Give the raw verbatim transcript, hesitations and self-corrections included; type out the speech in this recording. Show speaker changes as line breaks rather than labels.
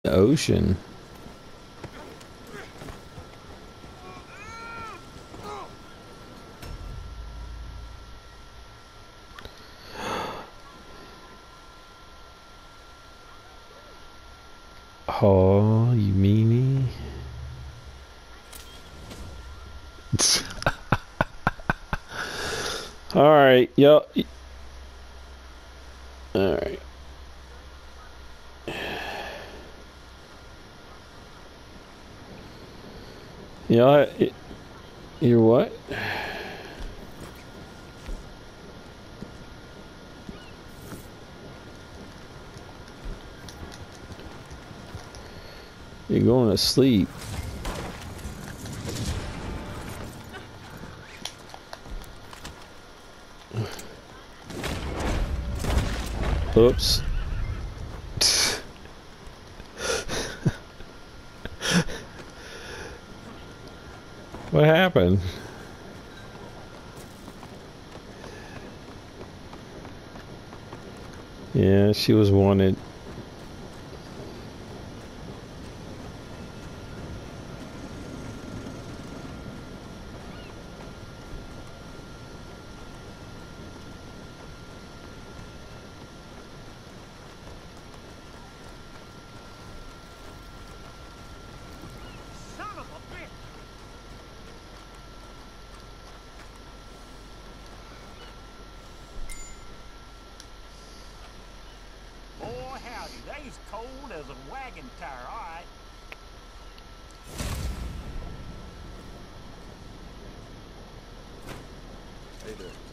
The ocean. Oh, you meanie. All right, yo. All right. Yeah, you're what? You're going to sleep. Oops. What happened? Yeah, she was wanted.
They's cold as a wagon tire, all right.
Hey there.